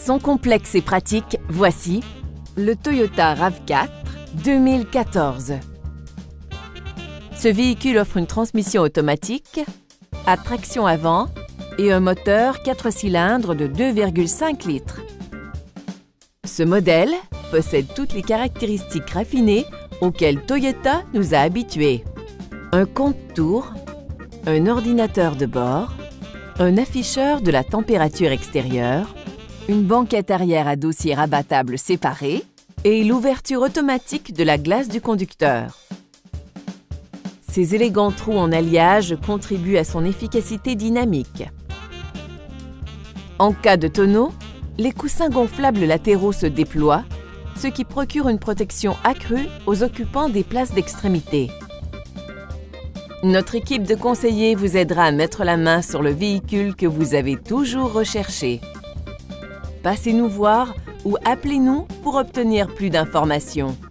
Son complexe et pratique, voici le Toyota RAV4 2014. Ce véhicule offre une transmission automatique, à traction avant et un moteur 4 cylindres de 2,5 litres. Ce modèle possède toutes les caractéristiques raffinées auxquelles Toyota nous a habitués. Un compte-tours, un ordinateur de bord, un afficheur de la température extérieure, une banquette arrière à dossier rabattable séparé et l'ouverture automatique de la glace du conducteur. Ces élégants trous en alliage contribuent à son efficacité dynamique. En cas de tonneau, les coussins gonflables latéraux se déploient, ce qui procure une protection accrue aux occupants des places d'extrémité. Notre équipe de conseillers vous aidera à mettre la main sur le véhicule que vous avez toujours recherché. Passez nous voir ou appelez-nous pour obtenir plus d'informations.